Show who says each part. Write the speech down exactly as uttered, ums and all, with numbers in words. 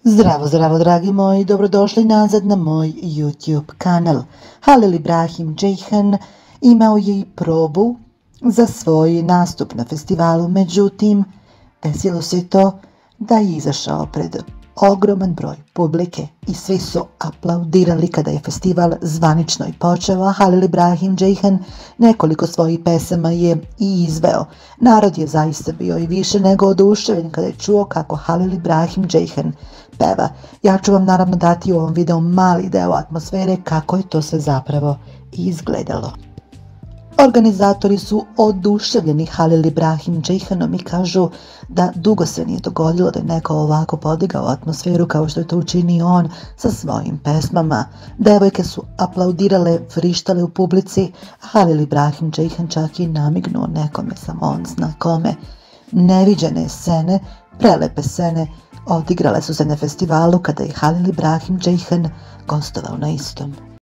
Speaker 1: Zdravo, zdravo dragi moji, dobrodošli nazad na moj YouTube kanal. Halil Ibrahim Ceyhan imao je i probu za svoj nastup na festivalu, međutim, desilo se to da je izašao pred ogroman broj publike i svi su aplaudirali kada je festival zvanično i počeo, a Halil Ibrahim Ceyhan nekoliko svojih pesama je i izveo. Narod je zaista bio i više nego oduševljen kada je čuo kako Halil Ibrahim Ceyhan peva. Ja ću vam naravno dati u ovom videu mali deo atmosfere kako je to sve zapravo izgledalo. Organizatori su oduševljeni Halil Ibrahim Ceyhanom i kažu da dugo se nije dogodilo da je neko ovako podigao atmosferu kao što je to učinio on sa svojim pesmama. Devojke su aplaudirale, vrištale u publici, a Halil Ibrahim Ceyhan čak i namignuo nekome, samo on zna kome. Neviđene scene, prelepe scene odigrale su se na festivalu kada je Halil Ibrahim Ceyhan gostovao na istom.